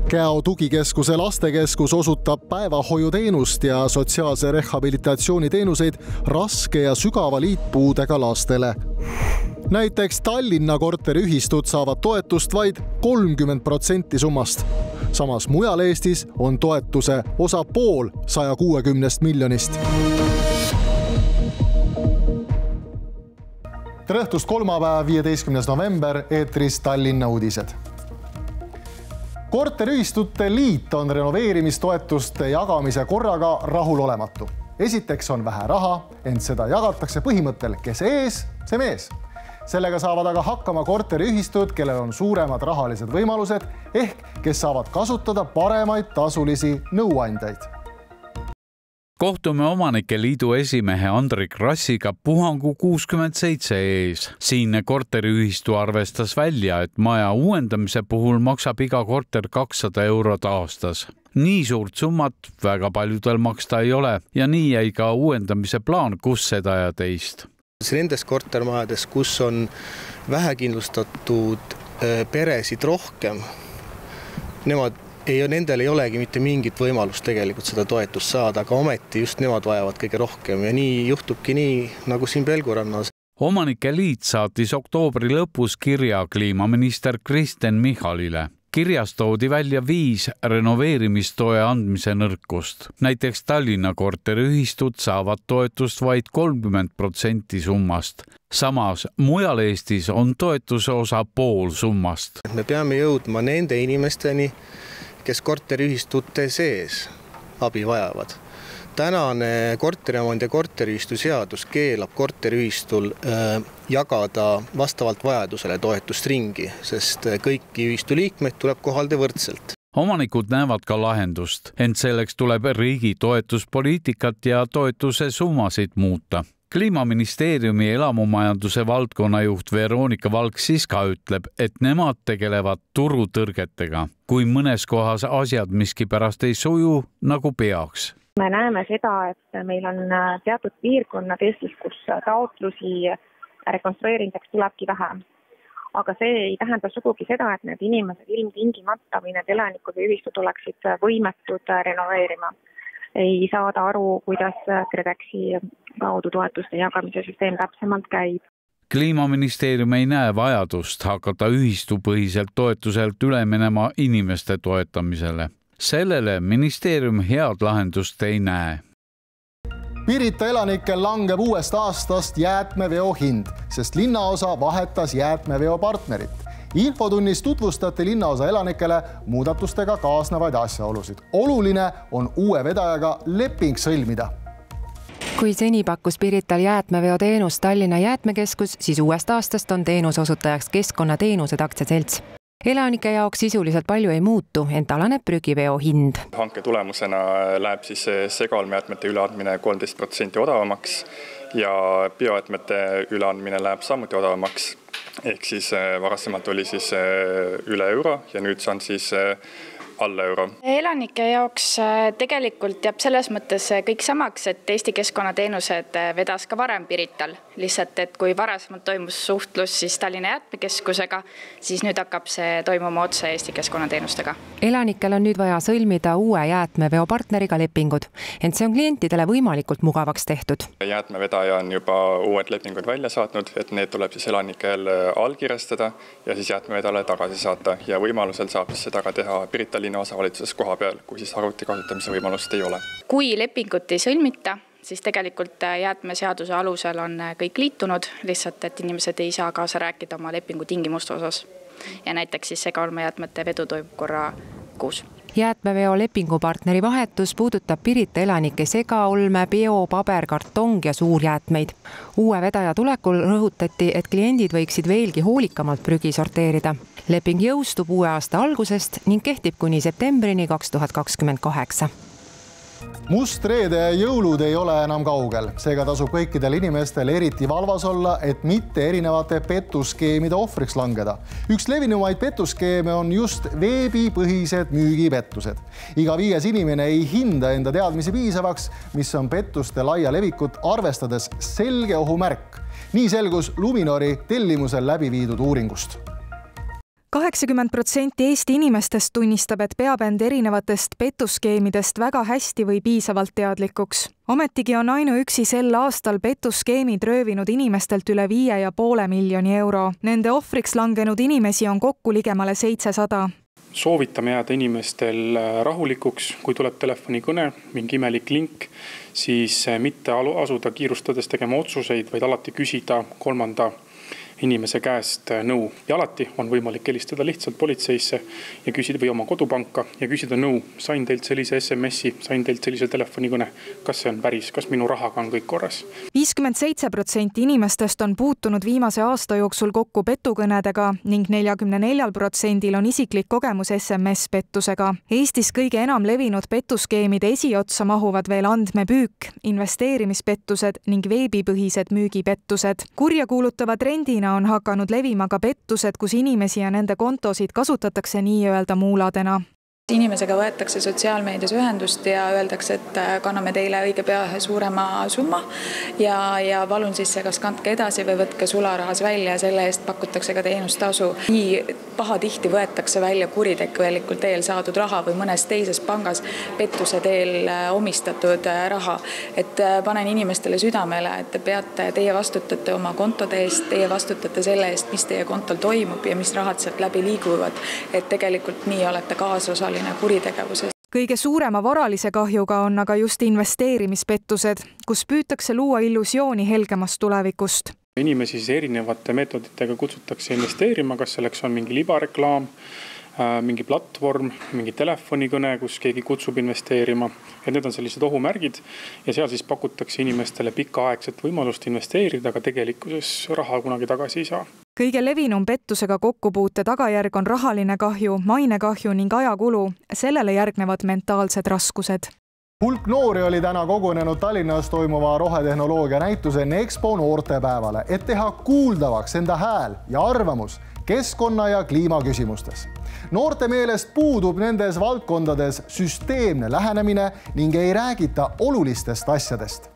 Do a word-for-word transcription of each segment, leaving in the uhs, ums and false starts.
Käo tugikeskuse lastekeskus osutab päevahoiuteenust ja sotsiaalse rehabilitatsiooni teenuseid raske ja sügava liitpuudega lastele. Näiteks Tallinna korteriühistud saavad toetust vaid kolmkümmend protsenti summast. Samas mujal Eestis on toetuse osa pool saja kuuekümnest miljonist. Tere õhtust, kolmapäev, viieteistkümnes november, eetris Tallinna uudised. Korteriühistute liit on renoveerimistoetuste jagamise korraga rahulolematu. Esiteks on vähe raha, ent seda jagatakse põhimõttel, kes ees, see mees. Sellega saavad aga hakkama korteriühistud, kellel on suuremad rahalised võimalused, ehk kes saavad kasutada paremaid tasulisi nõuandjaid. Kohtume Omanike Liidu esimehe Andrik Rassiga Puhangu kuuskümmend seitse ees. Siinne korteriühistu arvestas välja, et maja uuendamise puhul maksab iga korter kakssada eurot aastas. Nii suurt summat väga paljudel maksta ei ole ja nii jäi ka uuendamise plaan, kus seda ja teist. Nendes kortermajades, kus on vähekindlustatud peresid rohkem, nemad Ei, nendel ei olegi mitte mingit võimalust tegelikult seda toetust saada, aga ometi just nemad vajavad kõige rohkem ja nii juhtubki nii, nagu siin Pelgurannas. Omanike Liit saatis oktoobri lõpus kirja kliimaminister Kristen Michalile. Kirjas toodi välja viis renoveerimistoe andmise nõrkust. Näiteks Tallinna korteriühistud saavad toetust vaid kolmkümmend protsenti summast. Samas mujal Eestis on toetuse osa pool summast. Me peame jõudma nende inimesteni, kes korteriühistute sees abi vajavad. Tänane korteriomand ja korteriühistu seadus keelab korteriühistul äh, jagada vastavalt vajadusele toetust ringi, sest kõiki ühistu liikmeid tuleb kohalda võrdselt. Omanikud näevad ka lahendust, ent selleks tuleb riigi toetuspoliitikat ja toetuse summasid muuta. Kliimaministeeriumi elamumajanduse valdkonna juht Veronika Valk-Siska ütleb, et nemad tegelevad turutõrgetega, kui mõnes kohas asjad miski pärast ei suju nagu peaks. Me näeme seda, et meil on teatud piirkonnad Eestis, kus taotlusi rekonstrueerimiseks tulebki vähem. Aga see ei tähenda sugugi seda, et need inimesed ilmtingimata või need elanikud või ühistud oleksid võimetud renoveerima. Ei saada aru, kuidas KredExi kaudu toetuste jagamise süsteem täpsemalt käib. Kliimaministeerium ei näe vajadust hakata ühistupõhiselt toetuselt üle minema inimeste toetamisele. Sellele ministeerium head lahendust ei näe. Pirita elanikel langeb uuest aastast jäätmeveo hind, sest linnaosa vahetas jäätmeveo partnerit. Infotunnis tutvustati linnaosa elanikele muudatustega kaasnevaid asjaolusid. Oluline on uue vedajaga leping sõlmida. Kui seni pakkus Pirital jäätmeveo teenus Tallinna jäätmekeskus, siis uuest aastast on teenusosutajaks Keskkonnateenused aktsiaselts. Elanike jaoks sisuliselt palju ei muutu, ent alaneb prügiveo hind. Hanke tulemusena läheb siis segaolmejäätmete üleandmine kolmteist protsenti odavamaks ja biojäätmete üleandmine läheb samuti odavamaks. Ehk siis varasemalt oli siis üle euro ja nüüd see on siis alla euro. Elanike jaoks tegelikult jääb selles mõttes kõik samaks, et Eesti Keskkonnateenused vedas ka varem Pirital. Lihtsalt, et kui varasemalt toimus suhtlus siis Tallinna jäätmekeskusega, siis nüüd hakkab see toimuma otse Eesti Keskkonnateenustega. Elanikel on nüüd vaja sõlmida uue jäätmeveo partneriga lepingud, ent see on klientidele võimalikult mugavaks tehtud. Jäätmevedaja on juba uued lepingud välja saatnud, et need tuleb siis elanikel allkirjastada ja siis jäätmevedale tagasi saata ja võimalusel saab siis seda ka teha Pirita linnaosavalitsuses koha peal, kui siis arvuti kasutamise võimalust ei ole. Kui lepingut ei sõlmita, siis tegelikult jäätmeseaduse alusel on kõik liitunud, lihtsalt, et inimesed ei saa kaasa rääkida oma lepingu tingimuste osas. Ja näiteks siis segaolmejäätmete vedu toimub korra kuus. Jäätmeveo lepingupartneri vahetus puudutab Pirita elanike segaolme, bio, paber, kartong ja suurjäätmeid. Uue vedaja tulekul rõhutati, et kliendid võiksid veelgi hoolikamalt prügi sorteerida. Leping jõustub uue aasta algusest ning kehtib kuni septembrini kaks tuhat kakskümmend kaheksa. Must reede ja jõulud ei ole enam kaugel. Seega tasub kõikidel inimestel eriti valvas olla, et mitte erinevate petuskeemide ohvriks langeda. Üks levinumaid petuskeeme on just veebipõhised müügipettused. Iga viies inimene ei hinda enda teadmisi piisavaks, mis on pettuste laia levikut arvestades selge ohumärk. Nii selgus Luminori tellimusel läbi viidud uuringust. kaheksakümmend protsenti Eesti inimestest tunnistab, et peab end erinevatest pettusskeemidest väga hästi või piisavalt teadlikuks. Ometigi on ainuüksi sel aastal pettusskeemid röövinud inimestelt üle viie ja poole miljoni euro. Nende ohvriks langenud inimesi on kokku ligemale seitsesada. Soovitame jääda inimestel rahulikuks, kui tuleb telefonikõne, mingi imelik link, siis mitte asuda kiirustades tegema otsuseid, vaid alati küsida kolmanda inimese käest nõu. Ja alati on võimalik helistada lihtsalt politseisse ja küsida või oma kodupanka ja küsida nõu. Sain teilt sellise S M S-i, sain teilt sellise telefonikõne. Kas see on päris, kas minu rahaga on kõik korras? viiskümmend seitse protsenti inimestest on puutunud viimase aasta jooksul kokku petukõnedega ning neljakümne neljal protsendil on isiklik kogemus S M S-pettusega. Eestis kõige enam levinud pettuskeemide esiotsa mahuvad veel andmepüük, investeerimispettused ning veebipõhised müügipettused. Kurja kuulutava trendina on hakanud levima ka pettused, kus inimesi ja nende kontosid kasutatakse nii-öelda muuladena. Inimesega võetakse sotsiaalmeedias ühendust ja öeldakse, et kanname teile õige pea ühe suurema summa ja, ja palun siis see kas kandke edasi või võtke sularahas välja ja selle eest pakutakse ka teenustasu. Nii pahatihti võetakse välja kuritegelikult teel saadud raha või mõnes teises pangas pettuse teel omistatud raha. Et panen inimestele südamele, et te peate, teie vastutate oma kontode eest, teie vastutate selle eest, mis teie kontol toimub ja mis rahad sealt läbi liiguvad. Et tegelikult nii olete kaasosaline kuritegevuses. Kõige suurema varalise kahjuga on aga just investeerimispettused, kus püütakse luua illusiooni helgemast tulevikust. Inimesi siis erinevate meetoditega kutsutakse investeerima, kas selleks on mingi libareklaam, mingi platvorm, mingi telefonikõne, kus keegi kutsub investeerima. Et need on sellised ohumärgid ja seal siis pakutakse inimestele pikaaegset võimalust investeerida, aga tegelikkuses raha kunagi tagasi ei saa. Kõige levinum pettusega kokkupuute tagajärg on rahaline kahju, mainekahju ning ajakulu. Sellele järgnevad mentaalsed raskused. Hulk noori oli täna kogunenud Tallinnas toimuva rohetehnoloogia näituse Nexpo noortepäevale, et teha kuuldavaks enda hääl ja arvamus keskkonna ja kliimaküsimustes. Noorte meelest puudub nendes valdkondades süsteemne lähenemine ning ei räägita olulistest asjadest.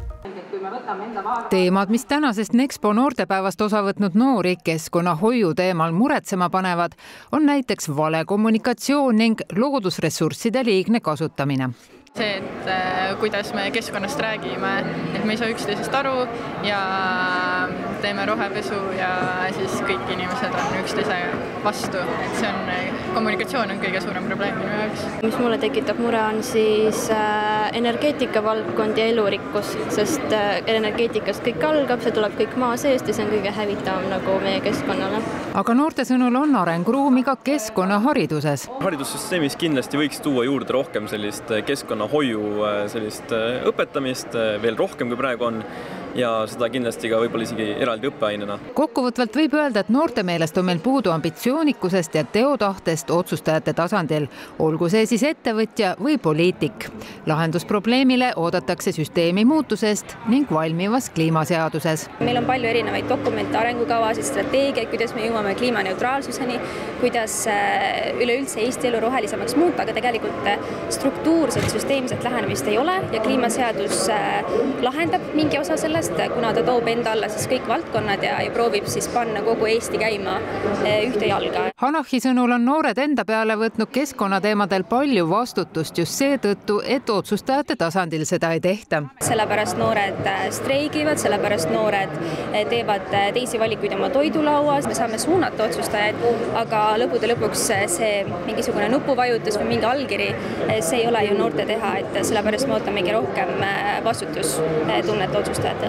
Teemad, mis tänasest Nexpo noortepäevast osa võtnud noori keskkonnahoiu teemal muretsema panevad, on näiteks vale kommunikatsioon ning loodusressursside liigne kasutamine. See, et kuidas me keskkonnast räägime, et me ei saa üksteisest aru ja teeme rohepesu ja siis kõik inimesed on üksteise vastu. Et see on, kommunikatsioon on kõige suurem probleem minu jaoks. Mis mulle tekitab mure on siis energeetika valdkond ja elurikkus, sest energeetikast kõik algab, see tuleb kõik maa seest ja see on kõige hävitavam nagu meie keskkonnale. Aga noorte sõnul on arenguruumi ka keskkonnahariduses. Haridussüsteemis kindlasti võiks tuua juurde rohkem sellist keskkonna hoiu sellist õpetamist veel rohkem kui praegu on ja seda kindlasti ka võib-olla isegi eraldi õppeainena. Kokkuvõtvalt võib öelda, et noorte meelest on meil puudu ambitsioonikusest ja teotahtest otsustajate tasandil, olgu see siis ettevõtja või poliitik. Lahendusprobleemile oodatakse süsteemi muutusest ning valmivas kliimaseaduses. Meil on palju erinevaid dokumente, arengukavasid, strateegiaid, kuidas me jõuame kliimaneutraalsuseni, kuidas üleüldse Eesti elu rohelisemaks muuta, aga tegelikult struktuurset süsteemset lähenemist ei ole ja kliimaseadus lahendab mingi osa sellest, kuna ta toob enda alla siis kõik valdkonnad ja, ja proovib siis panna kogu Eesti käima ühte jalga. Hanahi sõnul on noored enda peale võtnud keskkonnateemadel palju vastutust just seetõttu, et otsustajate tasandil seda ei tehta. Sellepärast noored streigivad, sellepärast noored teevad teisi valikuid oma toidulauas. Me saame suunata otsustajaid, aga lõpude lõpuks see mingisugune nupuvajutus või mingi allkiri, see ei ole ju noorte teha, et sellepärast me ootamegi rohkem vastutustunnet otsustajatelt.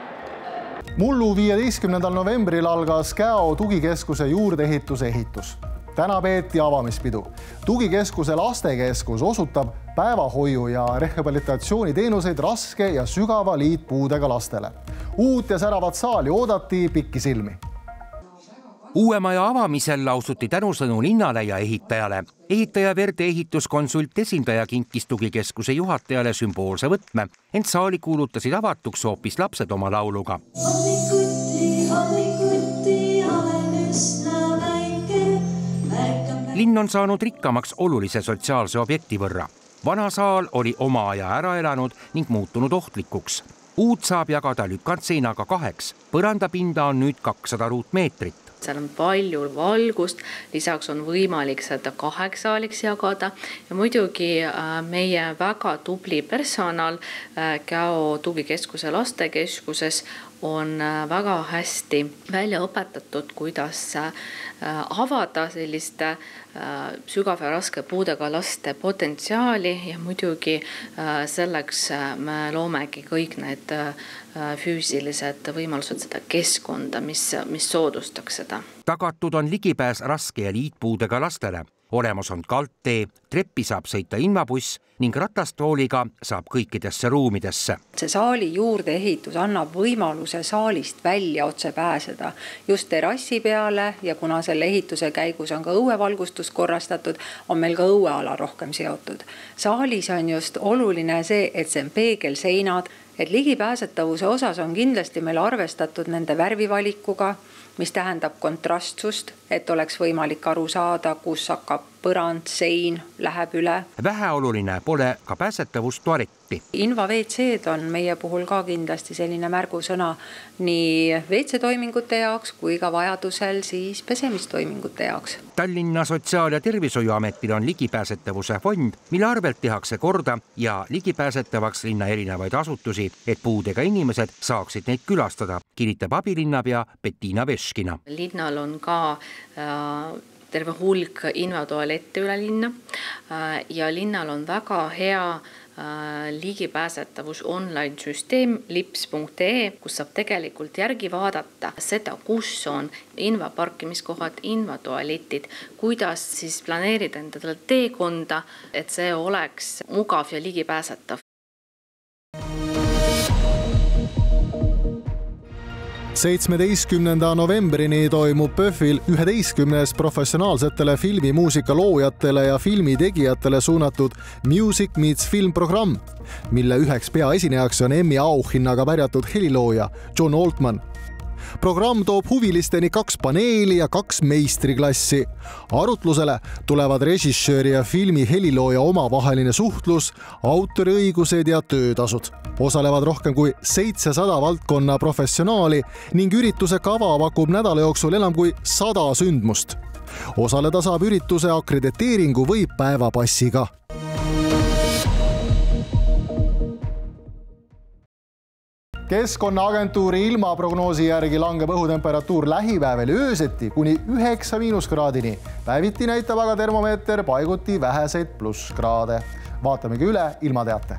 Mullu viieteistkümnendal novembril algas Käo tugikeskuse juurdeehituse ehitus. Täna peeti avamispidu. Tugikeskuse lastekeskus osutab päevahoiu ja rehabilitatsiooniteenuseid raske ja sügava liitpuudega lastele. Uut ja säravat saali oodati pikki silmi. Uue maja avamisel lausuti tänusõnu linnale ja ehitajale. Ehitaja Verde ehituskonsult esindaja kinkis tugikeskuse juhatajale sümboolse võtme, ent saali kuulutasid avatuks hoopis lapsed oma lauluga. Linn on saanud rikkamaks olulise sotsiaalse objekti võrra. Vana saal oli oma aja ära elanud ning muutunud ohtlikuks. Uut saab jagada lükantseinaga kaheks. Põrandapinda on nüüd kakssada ruutmeetrit. seal on palju valgust, lisaks on võimalik seda kaheks saaliks jagada ja muidugi meie väga tubli personal Käo tugikeskuse lastekeskuses on väga hästi välja õpetatud, kuidas avada selliste sügav ja raske puudega laste potentsiaali ja muidugi selleks me loomegi kõik need füüsilised võimalused seda keskkonda, mis, mis soodustaks seda. Tagatud on ligipääs raske ja liitpuudega lastele. Olemas on kaldtee, treppi saab sõita invabuss ning ratastooliga saab kõikidesse ruumidesse. See saali juurde ehitus annab võimaluse saalist välja otse pääseda just terrassi peale ja kuna selle ehituse käigus on ka õuevalgustus korrastatud, on meil ka õueala rohkem seotud. Saalis on just oluline see, et see on peegelseinad, et ligipääsetavuse osas on kindlasti meil arvestatud nende värvivalikuga, mis tähendab kontrastsust, et oleks võimalik aru saada, kus hakkab põrand, sein, läheb üle. Väheoluline pole ka pääsetavust tualetti. Inva V C-d on meie puhul ka kindlasti selline märgusõna nii V C-toimingute jaoks kui ka vajadusel siis pesemistoimingute jaoks. Tallinna Sotsiaal- ja Tervishoiuametil on ligipääsetavuse fond, mille arvelt tehakse korda ja ligipääsetavaks linna erinevaid asutusi, et puudega inimesed saaksid neid külastada, kinnitab abilinnapea Bettina Veškina. Linnal on ka äh, terve hulk invatualette üle linna ja linnal on väga hea ligipääsetavus online süsteem lips punkt ee, kus saab tegelikult järgi vaadata seda, kus on invaparkimiskohad, invatualetid, kuidas siis planeerida endale teekonda, et see oleks mugav ja ligipääsetav. seitsmeteistkümnenda novembrini toimub PÖFFil üheteistkümnes professionaalsetele filmimuusika loojatele ja filmitegijatele suunatud Music Meets Film programm, mille üheks peaesinejaks on Emmy auhinnaga pärjatud helilooja John Altman. Programm toob huvilisteni kaks paneeli ja kaks meistriklassi. Arutlusele tulevad režissööri ja filmi helilooja omavaheline suhtlus, autoriõigused ja töötasud. Osalevad rohkem kui seitsesada valdkonna professionaali ning ürituse kava pakub nädala jooksul enam kui sada sündmust. Osaleda saab ürituse akrediteeringu või päevapassiga. Keskkonnaagentuuri ilmaprognoosi järgi langeb õhutemperatuur lähipäeval ööseti kuni üheksa miinuskraadini. Päeviti näitab aga termomeeter paiguti väheseid plusskraade. Vaatamegi üle ilmateate.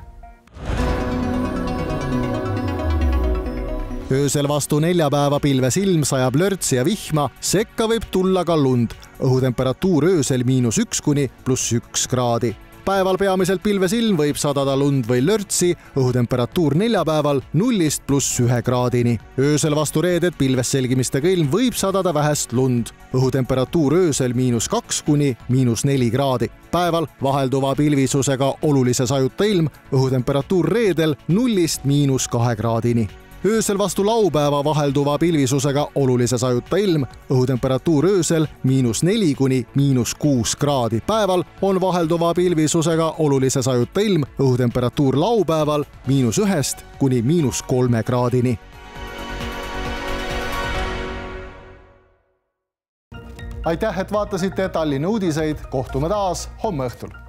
Öösel vastu neljapäeva pilves ilm sajab lörtsi ja vihma, sekka võib tulla ka lund. Õhutemperatuur öösel miinus üks kuni pluss üks kraadi. Päeval peamiselt pilves ilm võib sadada lund või lörtsi, õhutemperatuur neljapäeval nullist pluss ühe kraadini. Öösel vastu reedet pilves selgimistega ilm võib sadada vähest lund. Õhutemperatuur öösel miinus kaks kuni miinus neli kraadi. Päeval vahelduva pilvisusega olulise sajuta ilm, õhutemperatuur reedel nullist miinus kahe kraadini. Öösel vastu laupäeva vahelduva pilvisusega olulise sajuta ilm, õhutemperatuur öösel miinus neli kuni miinus kuus kraadi. Päeval on vahelduva pilvisusega olulise sajuta ilm, õhutemperatuur laupäeval miinus ühest kuni miinus kolme kraadini. Aitäh, et vaatasite Tallinna uudiseid. Kohtume taas homme õhtul.